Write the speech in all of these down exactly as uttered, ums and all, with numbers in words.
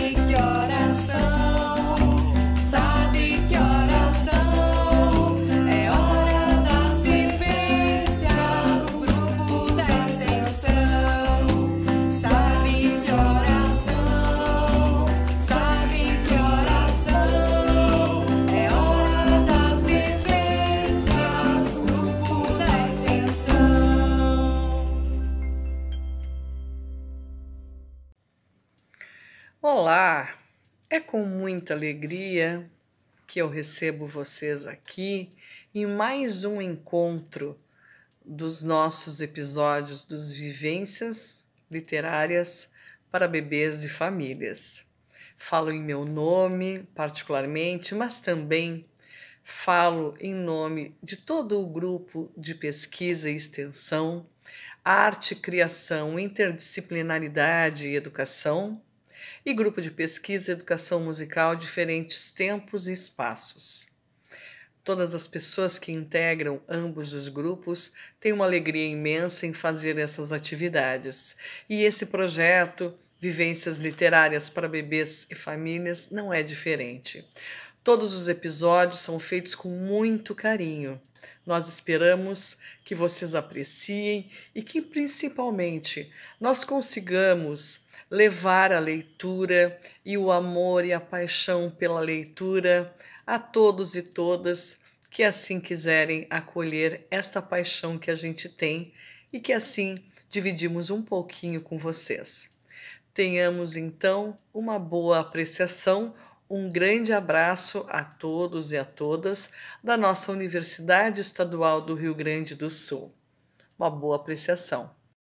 Olá, é com muita alegria que eu recebo vocês aqui em mais um encontro dos nossos episódios dos Vivências Literárias para Bebês e Famílias. Falo em meu nome, particularmente, mas também falo em nome de todo o grupo de pesquisa e extensão, arte, criação, interdisciplinaridade e educação, e grupo de pesquisa e educação musical Diferentes Tempos e Espaços. Todas as pessoas que integram ambos os grupos têm uma alegria imensa em fazer essas atividades. E esse projeto, Vivências Literárias para Bebês e Famílias, não é diferente. Todos os episódios são feitos com muito carinho. Nós esperamos que vocês apreciem e que, principalmente, nós consigamos levar a leitura e o amor e a paixão pela leitura a todos e todas que assim quiserem acolher esta paixão que a gente tem e que assim dividimos um pouquinho com vocês. Tenhamos então uma boa apreciação, um grande abraço a todos e a todas da nossa Universidade Estadual do Rio Grande do Sul. Uma boa apreciação.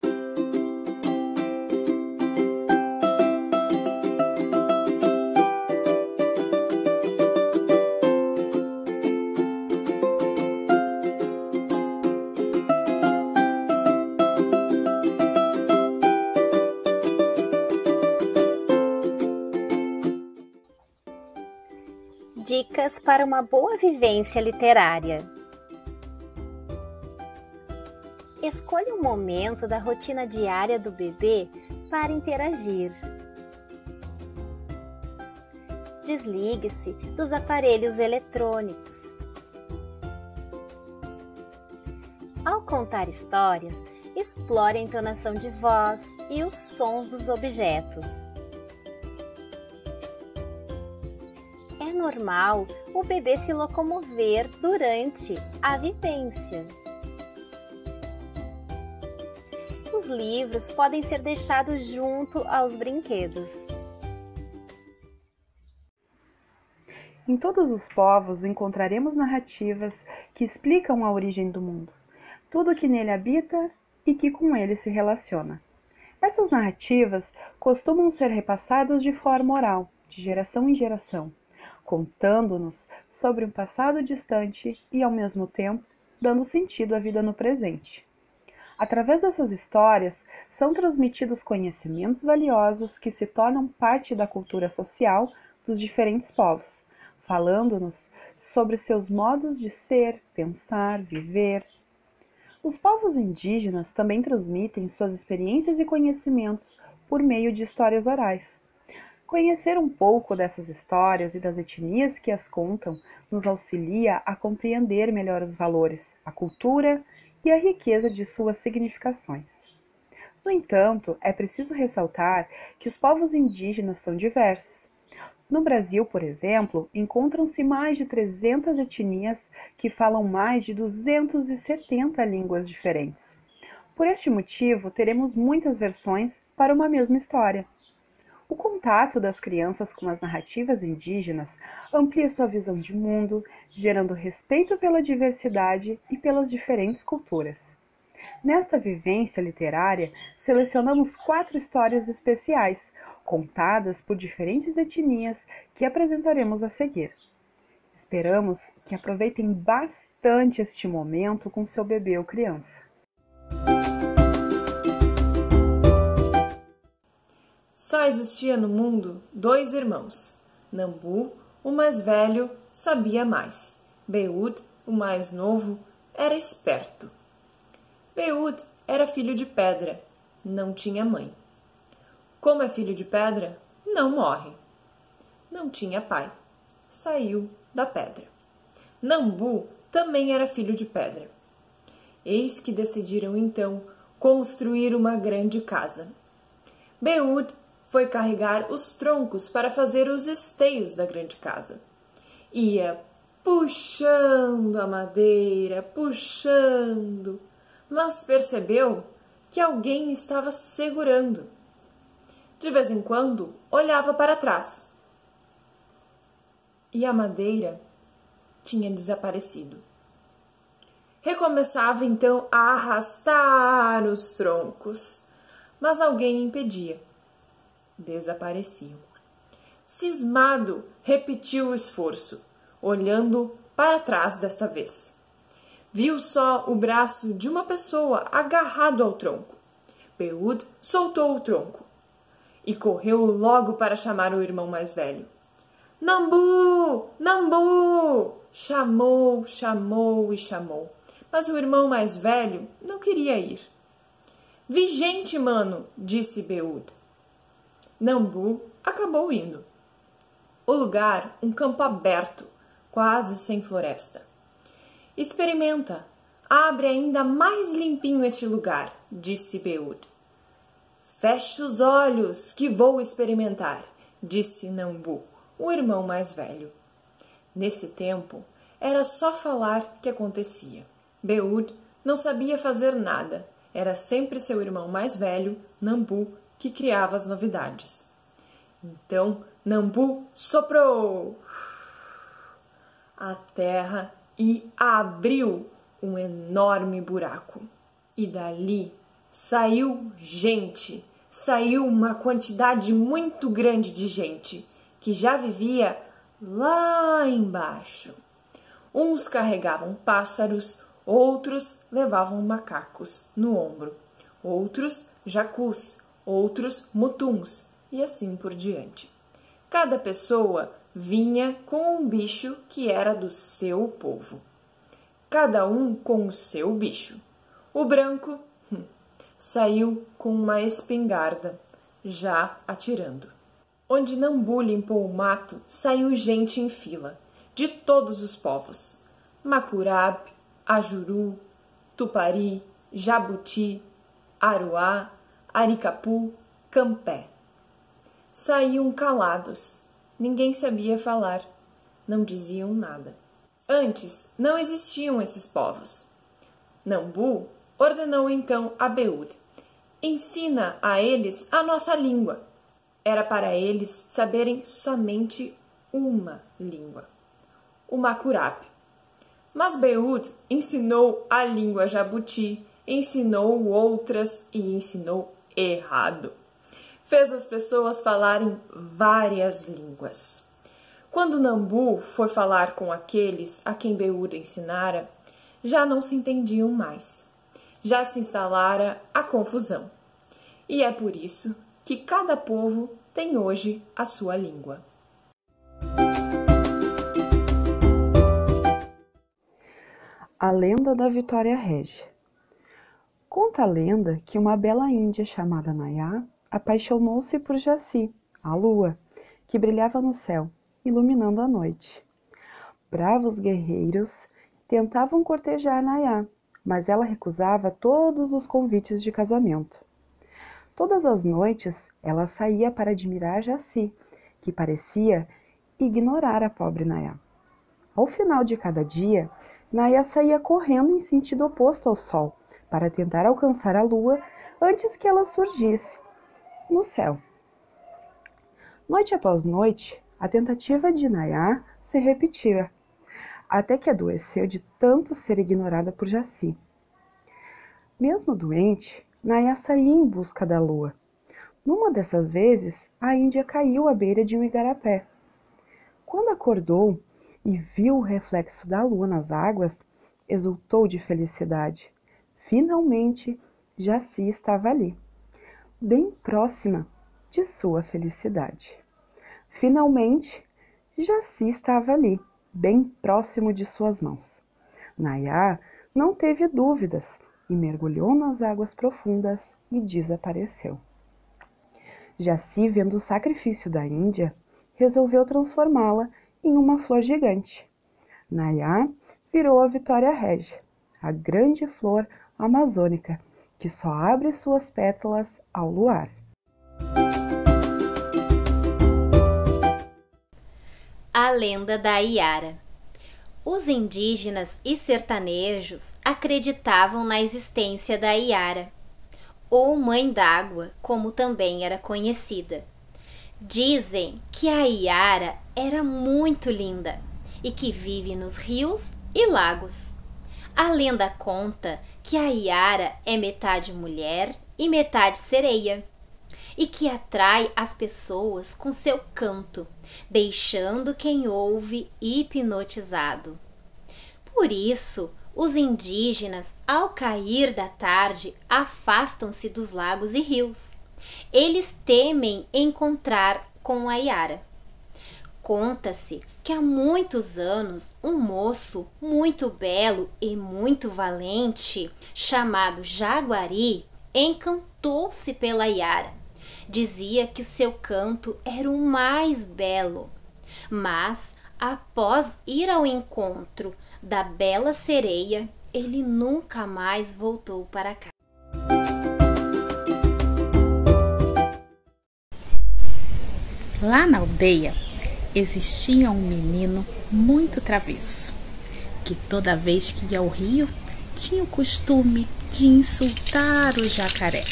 Dicas para uma boa vivência literária. Escolha um momento da rotina diária do bebê para interagir. Desligue-se dos aparelhos eletrônicos. Ao contar histórias, explore a entonação de voz e os sons dos objetos. É normal o bebê se locomover durante a vivência. Os livros podem ser deixados junto aos brinquedos. Em todos os povos encontraremos narrativas que explicam a origem do mundo, tudo o que nele habita e que com ele se relaciona. Essas narrativas costumam ser repassadas de forma oral, de geração em geração, contando-nos sobre um passado distante e, ao mesmo tempo, dando sentido à vida no presente. Através dessas histórias, são transmitidos conhecimentos valiosos que se tornam parte da cultura social dos diferentes povos, falando-nos sobre seus modos de ser, pensar, viver. Os povos indígenas também transmitem suas experiências e conhecimentos por meio de histórias orais. Conhecer um pouco dessas histórias e das etnias que as contam nos auxilia a compreender melhor os valores, a cultura e a riqueza de suas significações. No entanto, é preciso ressaltar que os povos indígenas são diversos. No Brasil, por exemplo, encontram-se mais de trezentas etnias que falam mais de duzentas e setenta línguas diferentes. Por este motivo, teremos muitas versões para uma mesma história. O contato das crianças com as narrativas indígenas amplia sua visão de mundo, gerando respeito pela diversidade e pelas diferentes culturas. Nesta vivência literária, selecionamos quatro histórias especiais, contadas por diferentes etnias, que apresentaremos a seguir. Esperamos que aproveitem bastante este momento com seu bebê ou criança. Só existia no mundo dois irmãos. Nambu, o mais velho, sabia mais. Beud, o mais novo, era esperto. Beud era filho de pedra, não tinha mãe. Como é filho de pedra, não morre. não tinha pai. Saiu da pedra. Nambu também era filho de pedra. Eis que decidiram então construir uma grande casa. Beud foi carregar os troncos para fazer os esteios da grande casa. Ia puxando a madeira, puxando, mas percebeu que alguém estava segurando. De vez em quando, olhava para trás. E a madeira tinha desaparecido. Recomeçava então a arrastar os troncos, mas alguém impedia. Desapareciam. Cismado, repetiu o esforço, olhando para trás desta vez. Viu só o braço de uma pessoa agarrado ao tronco. Beud soltou o tronco e correu logo para chamar o irmão mais velho. Nambu! Nambu! Chamou, chamou e chamou, mas o irmão mais velho não queria ir. Vi gente, mano, disse Beud. Nambu acabou indo. O lugar, um campo aberto, quase sem floresta. Experimenta, abre ainda mais limpinho este lugar, disse Beud. Feche os olhos, que vou experimentar, disse Nambu, o irmão mais velho. Nesse tempo, era só falar que acontecia. Beud não sabia fazer nada, era sempre seu irmão mais velho, Nambu, que criava as novidades. Então, Nambu soprou a terra e abriu um enorme buraco. E dali saiu gente, saiu uma quantidade muito grande de gente, que já vivia lá embaixo. Uns carregavam pássaros, outros levavam macacos no ombro, outros jacus, outros mutuns, e assim por diante. Cada pessoa vinha com um bicho que era do seu povo. Cada um com o seu bicho. O branco hum, saiu com uma espingarda, já atirando. Onde Nambu limpou o mato, saiu gente em fila, de todos os povos. Macurab, Ajuru, Tupari, Jabuti, Aruá, Aricapu, Campé. Saíam calados. Ninguém sabia falar. Não diziam nada. Antes, não existiam esses povos. Nambu ordenou então a Beud: ensina a eles a nossa língua. Era para eles saberem somente uma língua, o Macurab. Mas Beud ensinou a língua jabuti, ensinou outras e ensinou errado. Fez as pessoas falarem várias línguas. Quando Nambu foi falar com aqueles a quem Beud ensinara, já não se entendiam mais. Já se instalara a confusão. E é por isso que cada povo tem hoje a sua língua. A lenda da Vitória Régia. Conta a lenda que uma bela índia chamada Nayá apaixonou-se por Jaci, a lua, que brilhava no céu, iluminando a noite. Bravos guerreiros tentavam cortejar Nayá, mas ela recusava todos os convites de casamento. Todas as noites ela saía para admirar Jaci, que parecia ignorar a pobre Nayá. Ao final de cada dia, Nayá saía correndo em sentido oposto ao sol, para tentar alcançar a lua antes que ela surgisse no céu. Noite após noite, a tentativa de Nayá se repetia, até que adoeceu de tanto ser ignorada por Jaci. Mesmo doente, Nayá saía em busca da lua. Numa dessas vezes, a índia caiu à beira de um igarapé. Quando acordou e viu o reflexo da lua nas águas, exultou de felicidade. Finalmente, Jaci estava ali, bem próxima de sua felicidade. Finalmente, Jaci estava ali, bem próximo de suas mãos. Nayá não teve dúvidas e mergulhou nas águas profundas e desapareceu. Jaci, vendo o sacrifício da Índia, resolveu transformá-la em uma flor gigante. Nayá virou a Vitória Régia, a grande flor amazônica, que só abre suas pétalas ao luar. A lenda da Iara. Os indígenas e sertanejos acreditavam na existência da Iara, ou Mãe d'Água, como também era conhecida. Dizem que a Iara era muito linda e que vive nos rios e lagos. A lenda conta que a Iara é metade mulher e metade sereia, e que atrai as pessoas com seu canto, deixando quem ouve hipnotizado. Por isso, os indígenas, ao cair da tarde, afastam-se dos lagos e rios. Eles temem encontrar com a Iara. Conta-se que há muitos anos um moço muito belo e muito valente, chamado Jaguari, encantou-se pela Iara. Dizia que seu canto era o mais belo, mas após ir ao encontro da bela sereia, ele nunca mais voltou para cá. Lá na aldeia existia um menino muito travesso, que toda vez que ia ao rio tinha o costume de insultar o jacaré.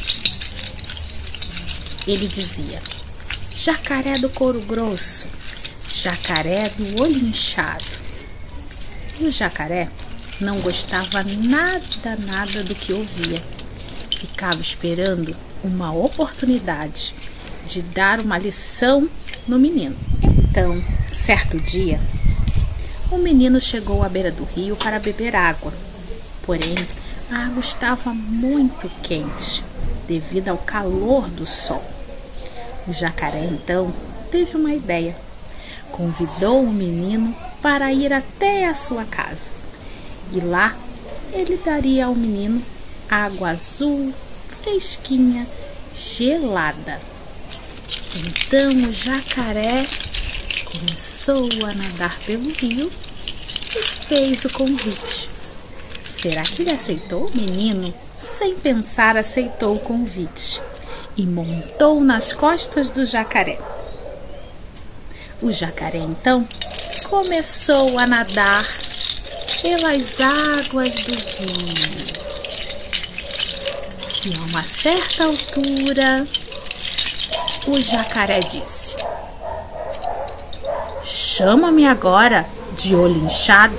Ele dizia: jacaré do couro grosso, jacaré do olho inchado. E o jacaré não gostava nada, nada do que ouvia. Ficava esperando uma oportunidade de dar uma lição no menino. Então, certo dia, o menino chegou à beira do rio para beber água. Porém, a água estava muito quente devido ao calor do sol. O jacaré, então, teve uma ideia. Convidou o menino para ir até a sua casa. E lá, ele daria ao menino água azul, fresquinha, gelada. Então o jacaré começou a nadar pelo rio e fez o convite. Será que ele aceitou? O menino, sem pensar, aceitou o convite e montou nas costas do jacaré. O jacaré, então, começou a nadar pelas águas do rio. E a uma certa altura, o jacaré disse: chama-me agora de olho inchado,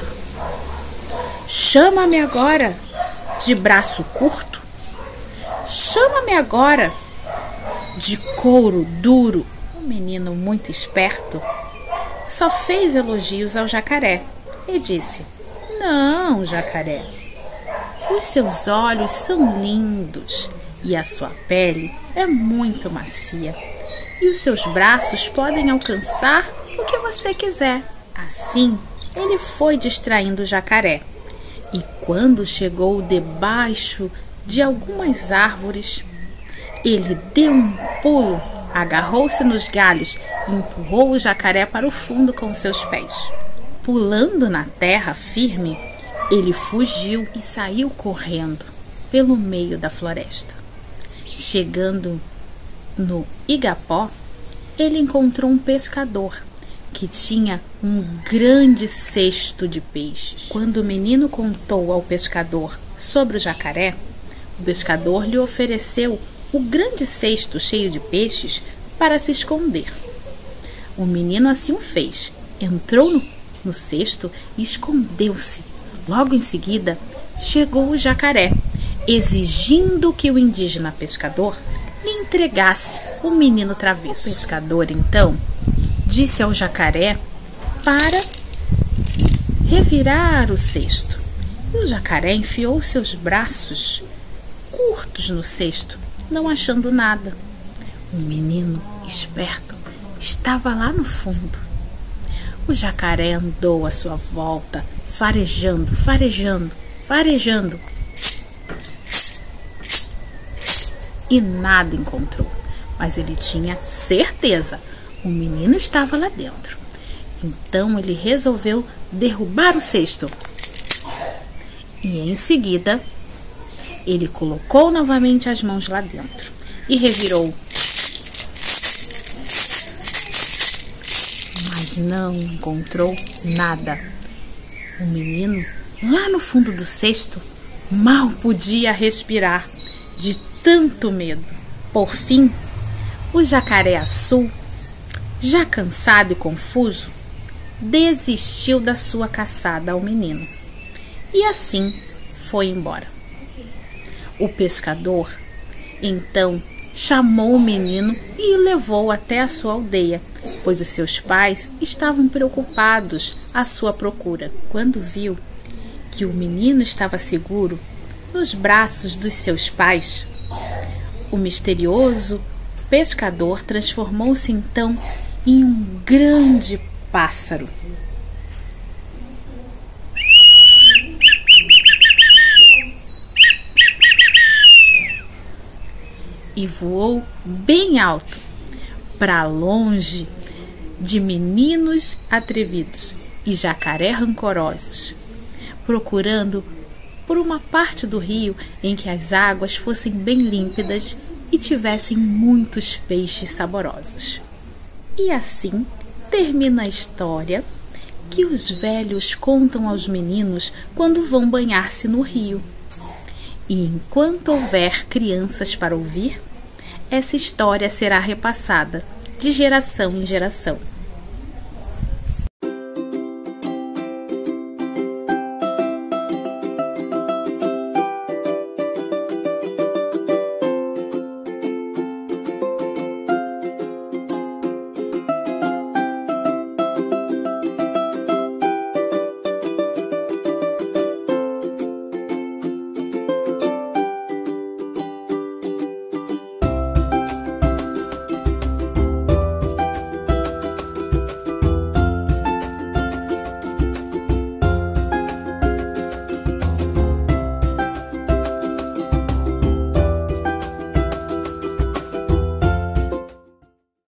chama-me agora de braço curto, chama-me agora de couro duro. O menino, muito esperto, só fez elogios ao jacaré e disse: não, jacaré, os seus olhos são lindos e a sua pele é muito macia. E os seus braços podem alcançar o que você quiser. Assim, ele foi distraindo o jacaré. E quando chegou debaixo de algumas árvores, ele deu um pulo, agarrou-se nos galhos e empurrou o jacaré para o fundo com seus pés. Pulando na terra firme, ele fugiu e saiu correndo pelo meio da floresta. Chegando no Igapó, ele encontrou um pescador que tinha um grande cesto de peixes. Quando o menino contou ao pescador sobre o jacaré, o pescador lhe ofereceu o grande cesto cheio de peixes para se esconder. O menino assim o fez, entrou no, no cesto e escondeu-se. Logo em seguida, chegou o jacaré, exigindo que o indígena pescador lhe entregasse o menino travesso. O pescador, então, disse ao jacaré para revirar o cesto. E o jacaré enfiou seus braços curtos no cesto, não achando nada. O menino, esperto, estava lá no fundo. O jacaré andou à sua volta, farejando, farejando, farejando, e nada encontrou. Mas ele tinha certeza, O menino estava lá dentro. Então ele resolveu derrubar o cesto. E em seguida, ele colocou novamente as mãos lá dentro e revirou. Mas não encontrou nada. O menino, lá no fundo do cesto, mal podia respirar de tanto medo. Por fim, o jacaré azul, já cansado e confuso, desistiu da sua caçada ao menino e assim foi embora. O pescador, então, chamou o menino e o levou até a sua aldeia, pois os seus pais estavam preocupados à sua procura. Quando viu que o menino estava seguro nos braços dos seus pais, o misterioso pescador transformou-se então em um grande pássaro. E voou bem alto, para longe de meninos atrevidos e jacaré rancorosos, procurando por uma parte do rio em que as águas fossem bem límpidas e tivessem muitos peixes saborosos. E assim termina a história que os velhos contam aos meninos quando vão banhar-se no rio. E enquanto houver crianças para ouvir, essa história será repassada de geração em geração.